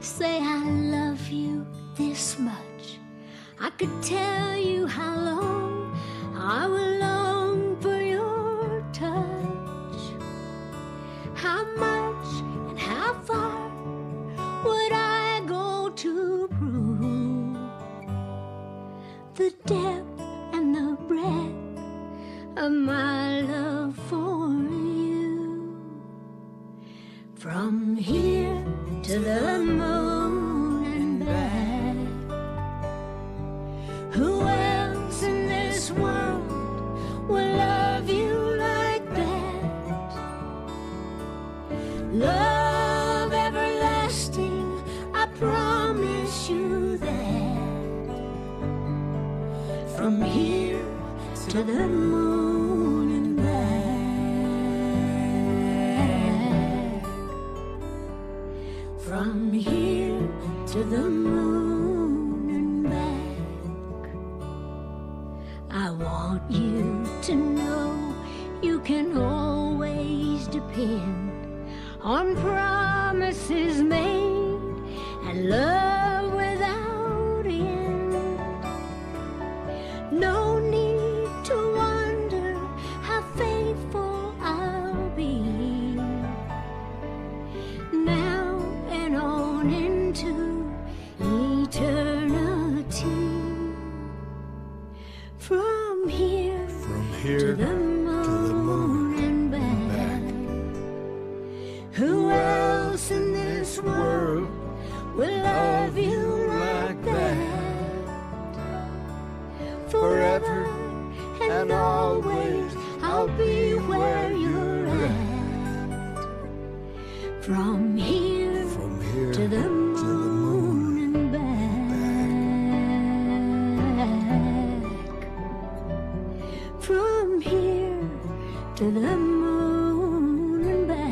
say I love you this much, I could tell you how long I will long for your touch. How much and how far would I go to prove the depth and the breadth of my love for you? From here to the moon and back, who else in this world will love you like that? Love everlasting, I promise you that. From here to the moon and back, from here to the moon and back. I want you to know you can always depend on promises made and love without end. No need to wonder how faithful I'll be now and on into eternity. From here to the moon and back, who else in this world will love you like that? Forever and always I'll be where you're at. From here to the moon and back, from here to the moon and back.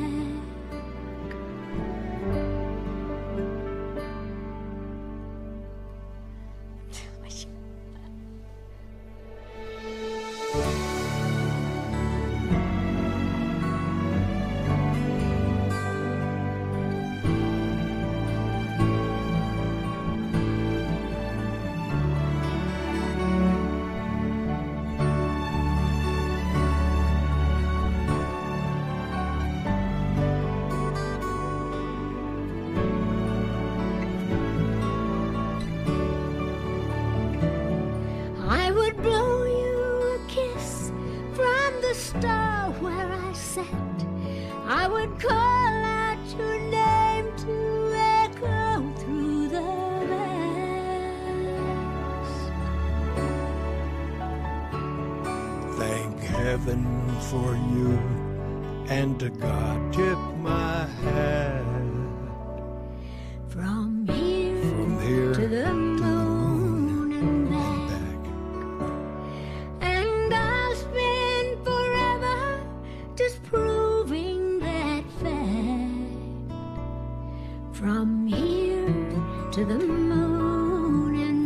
I would blow you a kiss from the star where I sat. I would call out your name to echo through the vast. Thank heaven for you, and to God tip my hat. From here To to the moon and back, and I'll spend forever disproving that fact. From here to the moon and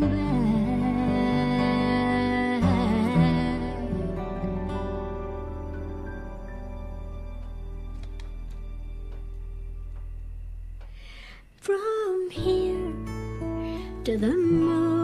back. From here to the moon